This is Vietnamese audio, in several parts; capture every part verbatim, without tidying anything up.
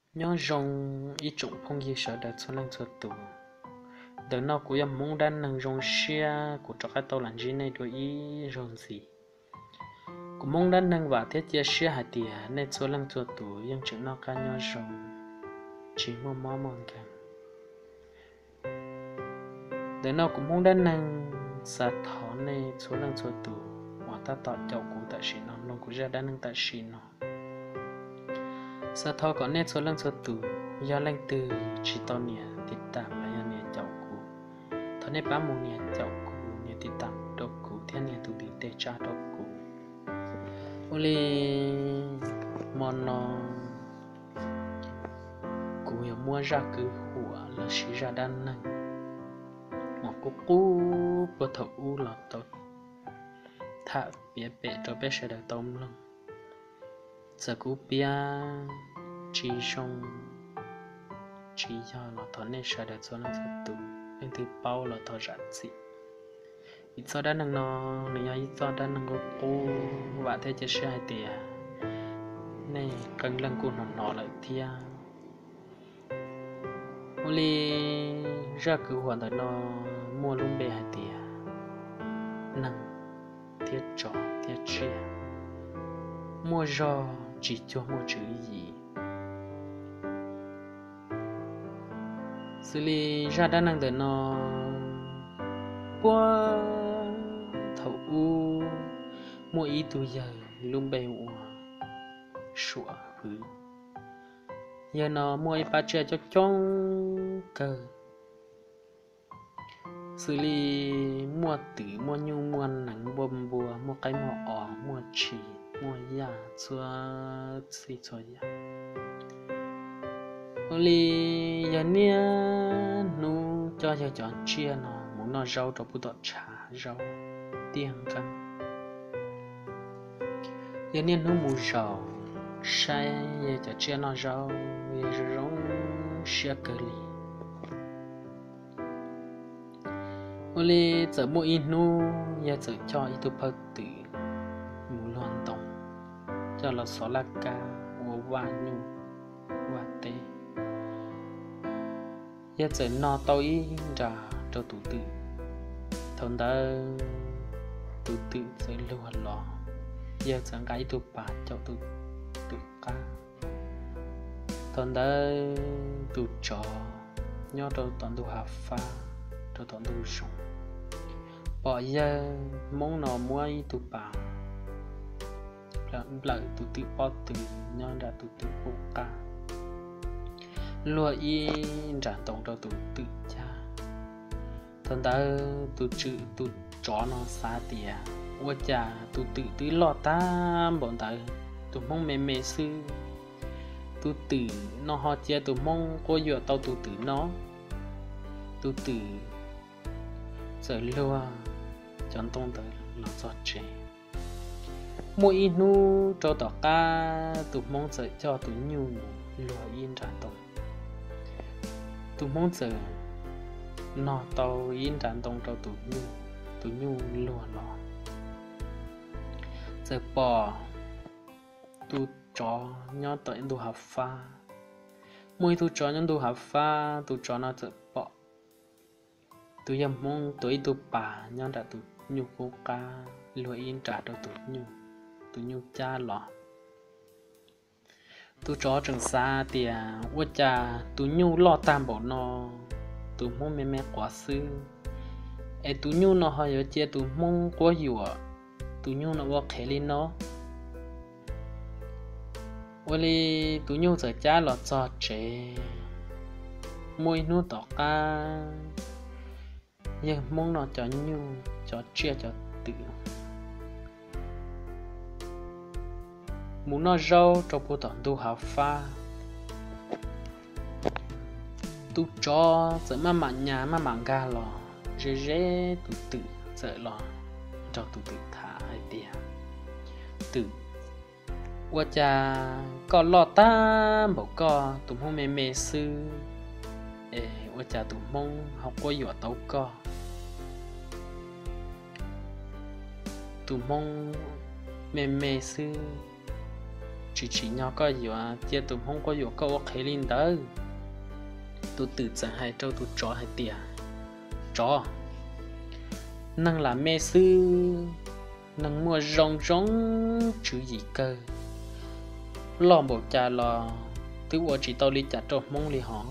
nhớ rong ý trụng phong gì sợ đặt xuống lăng xuống tù đợt nào cũng em muốn đan nâng rong xia của cho cái tàu làm gì này đôi ý rong gì cũng mong đan nâng và thiết chia xia hạt tiền nên xuống lăng xuống tù nhưng chuyện nó cá nhớ rong chỉ mua mò mòn cả đợt nào cũng mong đan nâng sát thọ này xuống lăng xuống tù mà ta tạo chậu cũng tại xí nó luôn cũng ra đan nâng tại xí nó sa thọ có nét số lần số tù do lanh từ chỉ to nhẹติดตามแล้วยังเนี่ยเจ้ากูตอนนี้ป้ามูเนี่ยเจ้ากูเนี่ยติดตามดอกกูเที่ยเนี่ยตุดีเตจ้าดอกกูโอลีมอนอกูยังมัวรักคือหัวและชีราด้านนั่งหมอกกูกูปวดท้องหลอดตดถ้าเปียเปะจะเปะเสด็จต้มลงgiờ cú bia chỉ xong chỉ cho nó thọ nên sợ được cho nó thật tù nên từ bao là thọ rạn dị ít sau đó năng nó nếu ít sau đó năng có cô và thế chứ sẽ hai tiền này cần lần cô nó nó lại thia oli ra cứ hoàn toàn nó mua luôn bề hai tiền năng thiết trò thiết chia mua rò chỉ cho mua chữ gì xử lý ra đa năng để nó qua thầu u mua ý tu giờ luôn bề ủa sủa hứ giờ nó mua ý ba chơi cho chong cờ xử lý mua tử mua nhu mua nắng bom bùa mua cái mua ỏ mua chỉ mua ya xua xì xua ya oli giờ nia nu cho cho chọn chia nó muốn nó rau cho bút trà rau tiền căng giờ nia nu mù rau sai giờ cho chia nó rau giờ rau xia cờ lì oli giờ mua in nu giờ giờ cho ít tu phật tử mù loan tông cho là xóa lá ca của hoa nhu hoa tê giờ giờ nó tôi ra cho tụ tự thằng ta tụ tự sẽ lưu hạt lò giờ giờ cái tụ bà cho tụ tự ca thằng ta tụ trò nhớ cho toàn tụ hạt pha cho toàn tụ sùng bỏ giờ mong nó mua tụ bà lại tụ tự bỏ từ nhớ ra tụ tự bộ ca lúa y trả tổng cho tụ tự cha thằng ta tụ chữ tụ chó nó xa tìa ua cha tụ tự tự lọt ta bọn ta tụ mong mê mê sư tụ tự nó họ chia tụ mong có dựa tao tụ tự nó tụ tự giờ lúa chọn tông tới nó giọt trẻ mỗi nu cho tỏ ca tụ mong giờ cho tụ nhu lúa yên trả tổng tụ mong giờ nó tàu yên trả tổng cho tụ nhu tụ nhu lúa lò giờ bỏ tụ chó nhớ tới tụ hấp pha mỗi tụ chó nhớ tụ hấp pha tụ chó nó giờ bỏ tụ yếm mong tới tụ bà nhớ đã tụ nhu cố ca lúa yên trả cho tụ nhu tụ nhu cha lọ tụ chó trường xa tìa ua cha tụ nhu lo tam bộ nó tụ mong mẹ mẹ quá sư ê tụ nhu nó hơi ở chia tụ mong quá dùa tụ nhu nó quá khẽ lên nó ua li tụ nhu giờ cha lọ cho trẻ môi nu tỏ ca giờ mong nó cho nhu cho chia cho tự muốn nó rau cho bộ tận tu học pha tu cho sợ mà mặn nhà mà mặn ga lò dễ dễ tu tự sợ lò cho tu tự thả hai tiền tự qua cha có lò ta bảo co tụ mong mê mê sư ê qua cha tụ mong học qua dọa tấu co tụ mong mê mê sư chỉ chỉ nhau có gì à chia tụi không có gì có ok lên đó tụi tự dẫn hai trâu tụi chó hai tia chó năng là mê sư năng mua rong rong chữ gì cơ lo bộ cha lo tứ ở chỉ tao đi chặt trâu mong li hỏng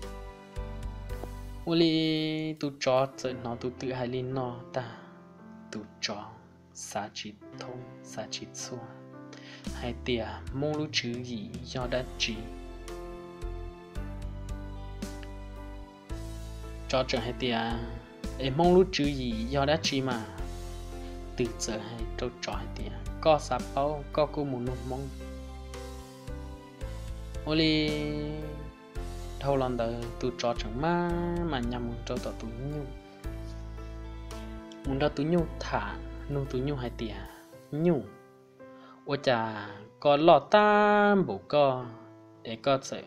ô li tụi chó giờ nó tụi tự hai lên nó ta tụi chó xa chỉ thông xa chỉ xua hai tia mong lu chữ gì do đã chỉ cho trường hai tia em mong lu chữ gì do đã chỉ mà từ giờ hay trâu trò hai tia có sạp bao có cô muốn nông mong ô li thâu lần đời tụi trò chẳng mà mà nhằm muốn trâu tỏ tụi nhu muốn ra tụi nhu thả nung tụi nhu hai tia nhu ô chà có lọ tam bổ co để có sợ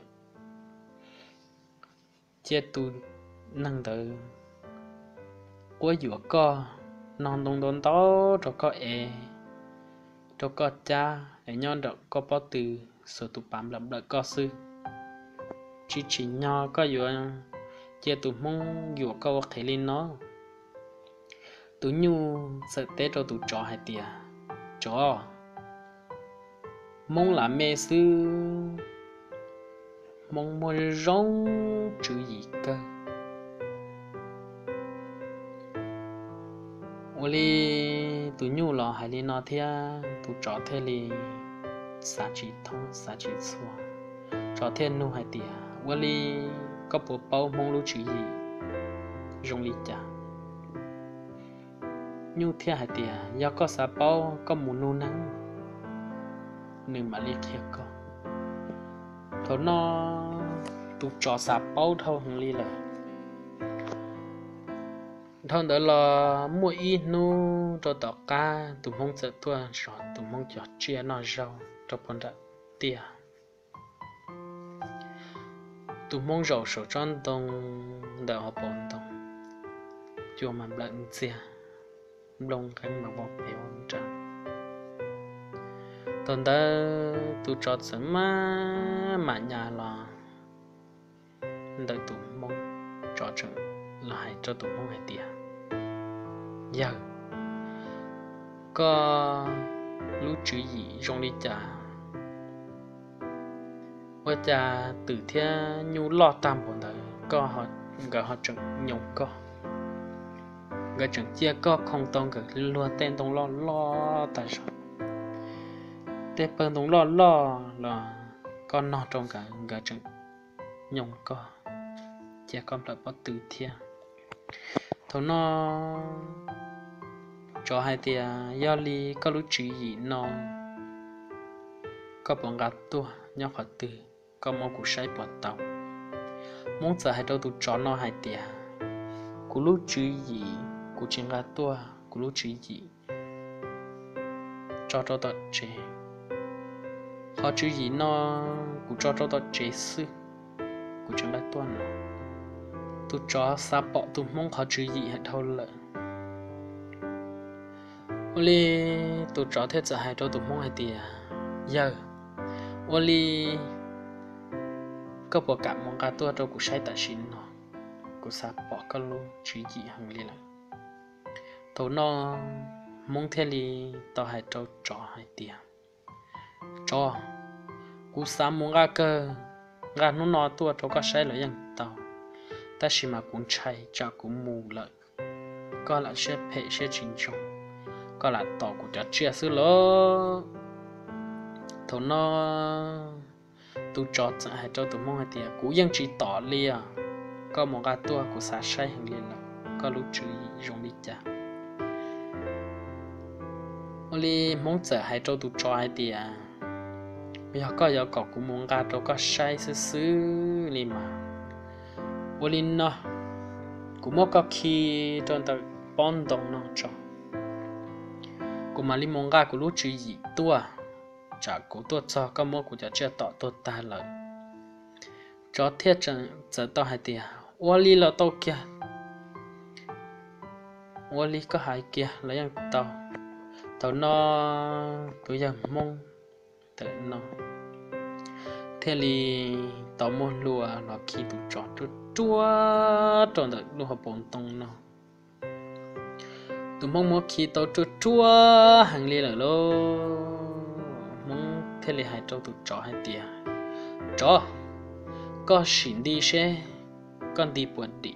chia tụi năng tử của dừa co non đông đông to cho có e cho có cha để nhon được có bao từ số tụ bám lập đợi có sư chỉ chỉ nho có dừa chia tụ mong dừa co thể lên nó tụ nhu sợ tết cho tụ chó hai tia chó mong là mẹ sư mong mua rong chữ gì cơ ô li tụi nhu lò hay li nó thia tụi chó thế li xa chỉ thông xa chỉ xua chó thế nu hay tia ô li có bộ bao mong lu chữ gì rong li chả nhu thia hay tia do có xa bao có muốn nu nắng nên mà li kia có thầu nó tụi chó xa bao thâu hông li là thằng đó là mua ít nu cho tao cá tụi mong sẽ thua rồi tụi mong cho chia nó rau cho bọn đã tia tụi mong rau sầu tròn đông đỡ họ bọn đông chua mà lợn chia đông cái mà bọc béo trắng thằng đó tụi chó sớm mà mà nhà là đợi tụi mong cho chừng lại cho tụi mong hai tia giờ có lúc chữ gì trong đi trà qua trà từ thiên nhu lo tam bọn đời có họ gỡ họ chừng nhung có gỡ chừng chia có không tông gỡ luôn tên tông lo lo tại sao tên bên tông lo lo là con nó trong cả gỡ chừng nhung có chia con lại bắt từ thiên thằng nó cho hai tia do li có lúc chữ gì nó có bọn gạt tua nhóc họ từ có mong cụ say bỏ tàu muốn giờ hai đâu tụ chó nó hai tia cụ lúc chữ gì cụ chuyện gạt tua cụ lúc chữ gì cho cho tao chế họ chữ gì nó cụ cho cho tao chế sư cụ chuyện gạt tua nó tụ chó xa bỏ tụ mong họ chữ gì hết thâu lợ Oli tụ chó thế giờ hai đâu tụ mong hai tia giờ Oli có bộ cảm mong cả tua đâu cũng sai tại xin nó cũng xa bỏ cái lô chữ gì hàng li là thầu nó mong thế li tao hai đâu chó hai tia chó cũng xa mong cả cơ cả nó nó tua đâu có sai là yang tao ta chỉ mà cũng chạy cho cũng mù lợi có là sẽ phê sẽ chính trọng có là tỏ của cha chia sứ lỡ thầu nó tu chót hay cho tụi mong hay tiệt cũngยังchỉ tỏ lia có một cái tua của xã sai hàng liền là có lúc chữ dùng đi cha oli mong giờ hay cho tụi chó hay tiệt bây giờ có giờ có cũng mong cái cho có sai sứ sứ li mà oli nó cũng một cái khi trong ta bón đồng nó cho cũng mà li mong cái của lúc chữ gì tua chả cố tua cho các mô của chả chưa tỏ tua ta lợi cho thiết chẳng giờ tao hai tia wali là tao kia wali có hai kia là yang tao tao nó tụi giờ mong tự nó thế li tao muốn lùa nó khi tụ tròn chúa chúa tròn được lùa bồn tông nó tụ mong muốn khi tao chúa chúa hàng li là lô mong thế li hai trâu tụ trò hai tia trò có xin đi xe con đi buồn đi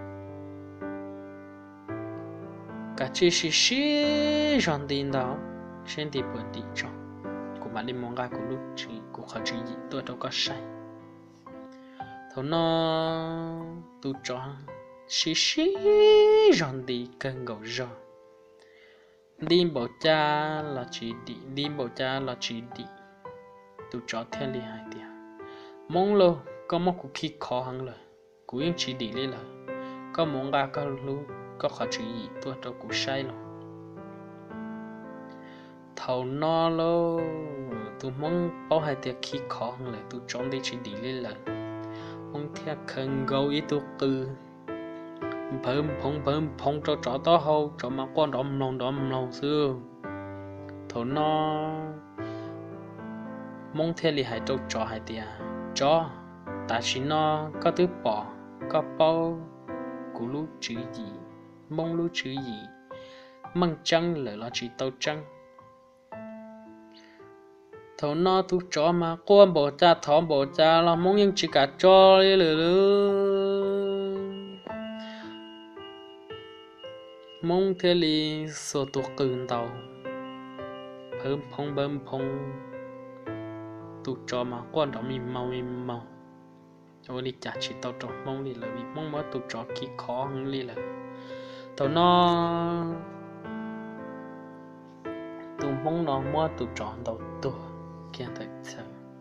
cả chi xí xí rong đi đó xin đi buồn đi cho của bạn đi mong ra của lúc chỉ của họ chỉ tôi đâu có sai thầu nó tu cho xí xí rong đi cần gầu rong đi bảo cha là chỉ đi đi bảo cha là chỉ đi tu cho theo lý hai tia mong lo có một cuộc khi khó hơn rồi cũng những chỉ đi lên là có mong ra có lúc có khó chỉ tôi đâu cũng sai rồi thầu nó lo tôi mong bảo hai tia khi khó hơn là tôi chọn đi chỉ đi lên là mong theo khẩn gấu ý tôi cứ bơm phong bơm phong cho chó to hậu cho mà con đom lòng đom lòng xưa thầu nó mong theo lý hai trâu chó hai tia chó ta chỉ nó có thứ bỏ có bao của lũ chữ gì mong lũ chữ gì măng trăng lời là chỉ tàu trăng thầu nó tu chó mà con bỏ cha thỏ bỏ cha là mong những chỉ cả cho đấy lửa mong thế li số tu cừn tàu bơm phong bơm phong tu chó mà con đó mì màu mì màu cho đi chả chỉ tàu trộn mong đi là vì mong mới tu chó kỹ khó hơn đi là tàu nó tu mong nó mới tu chó tàu tu kia thật sự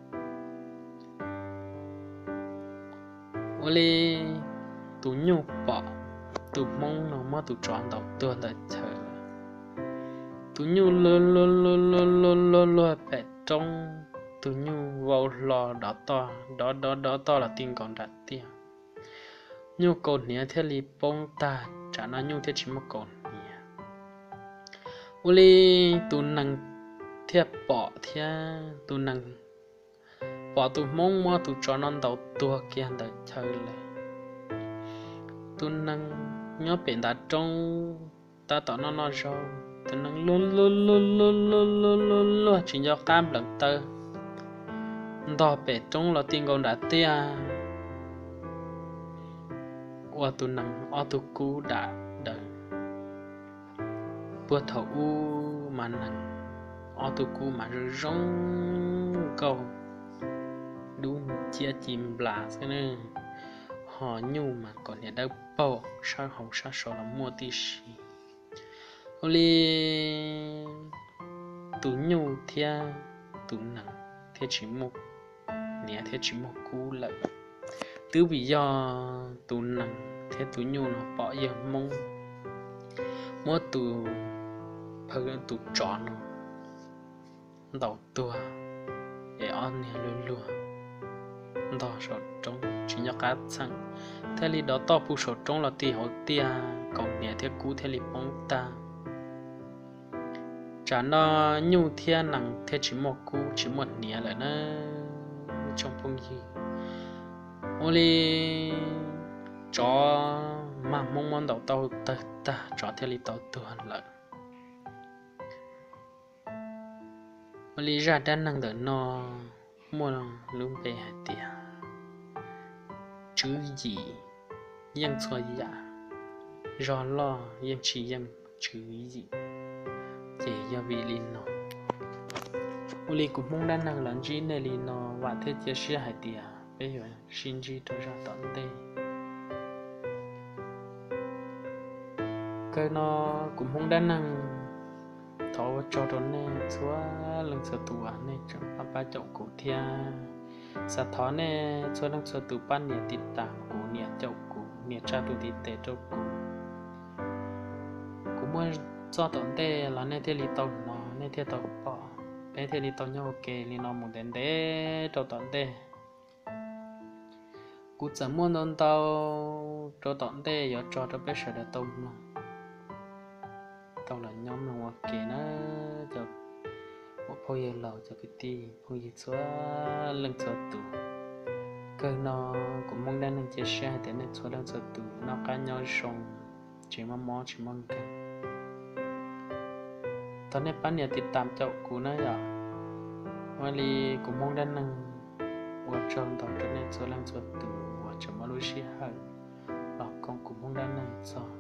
ô li tu nhu bỏ tu mong nó mới tu chó tàu tu thật sự tu nhu lơ lơ lơ lơ lơ lơ lơ bẹ trong tu nhu vào lò đó to đó đó đó to là tiền còn đặt tiền nhu cầu nia theo li bông ta trả nó nhu theo chỉ một cầu nia u li tu năng theo bỏ theo tu năng bỏ tu mong mua tu cho non đầu tua kia để chơi lại tu năng nhớ biển đã trong ta tỏ nó nó rồi tu năng luôn luôn luôn luôn luôn luôn luôn luôn chỉ do cam lần tơ đò bể trong là tiền còn đã tia qua tu năng ở tu cú đã đợi bữa thầu u mà năng ở tu cú mà rong câu đúng chia chìm là cái này họ nhu mà còn nhà đâu bao sao không sao sao là mua tí gì oli tu nhu thia tu năng thia chỉ một nè thia chỉ một cú lợi tứ vì do tu năng thia tu nhu nó bỏ giờ mong mua tu phơi tu tròn đầu tua để on nè luôn luôn đó sọt trong chỉ nhắc cá sang thế li đó to phụ sọt trong là tì hậu tia còn nè thế cú thế li bóng ta chả nó nhu thiên năng thế chỉ một cú chỉ một nè lại nó trong phong gì ô li cho mà mong mong đầu tàu ta ta cho thế li tàu tuần lại ô li ra đan năng đỡ nó mua luôn về hạt tiền chữ gìยัง错呀รอล่อยังchỉยังchữ gì chỉ do vì linh nó uli cũng mong đan năng lần gì này linh nó và thế chia sẻ hạt tiền bây giờ xin chỉ tôi ra tận đây cái nó cũng mong đan năng thọ cho đó nè xóa lần sơ tù anh nè trong ba ba chậu cổ thia sát thọ nè xóa lần sơ tù ban nè tịt tạm cổ nè chậu cổ nè cha tụ tịt tệ chậu cổ cũng muốn cho tận tệ là nè thế li tàu nó nè thế tàu bỏ bé thế li tàu nhau kề li nó một đến đế cho tận tệ cũng chẳng muốn đón tàu cho tận tệ giờ cho cho bé sợ để tàu nó tao là nhóm là hoặc kể nó cho một phô giờ lầu cho cái ti phô giờ xóa lưng xóa tủ cơ nó cũng mong đang nâng chia sẻ để nên xóa lưng xóa tủ nó cá nhau sống chỉ mong mong chỉ mong cáiตอนนี้ป้าเนี่ยติดตามเจ้ากูนะอย่าวันนี้กูมองด้านนึงว่าจองต่อจะในส่วนล่างส่วนตัวว่าจะมารู้เชี่ยหรอกของกูมองด้านนึงซอ